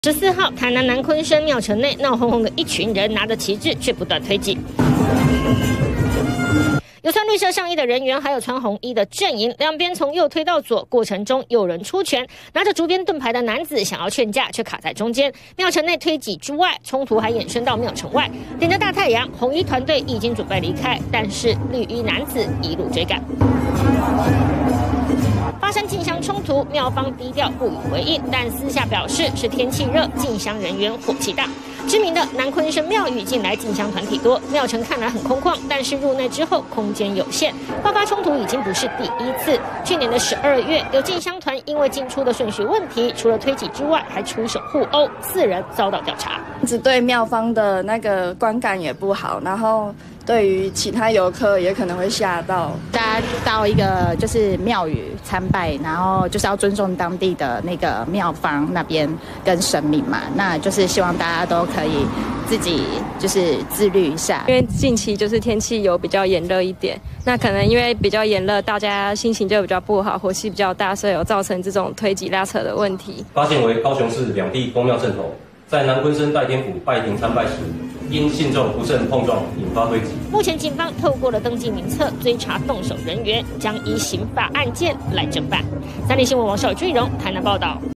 14号，台南南鲲生庙城内闹哄哄的一群人拿着旗帜，却不断推挤。有穿绿色上衣的人员，还有穿红衣的阵营，两边从右推到左，过程中有人出拳，拿着竹鞭盾牌的男子想要劝架，却卡在中间。庙城内推挤之外，冲突还衍生到庙城外，顶着大太阳，红衣团队已经准备离开，但是绿衣男子一路追赶。发生进香冲突，庙方低调不予回应，但私下表示是天气热，进香人员火气大。知名的南鲲生庙宇近来进香团体多，庙城看来很空旷，但是入内之后空间有限，爆发冲突已经不是第一次。去年的12月，有进香团因为进出的顺序问题，除了推挤之外，还出手互殴，4人遭到调查。 只对庙方的那个观感也不好，然后对于其他游客也可能会吓到。 大家到一个就是庙宇参拜，然后就是要尊重当地的那个庙方那边跟神明嘛，那就是希望大家都可以自己就是自律一下。 因为近期就是天气有比较炎热一点，那可能因为比较炎热，大家心情就比较不好，火气比较大，所以有造成这种推挤拉扯的问题。 发现为高雄市两地公庙正头，在南鲲生代天府拜庭参拜时，因信众不慎碰撞，引发推挤。 目前警方透过了登记名册追查动手人员，将依刑法案件来侦办。3立新闻王邵俊荣台南报道。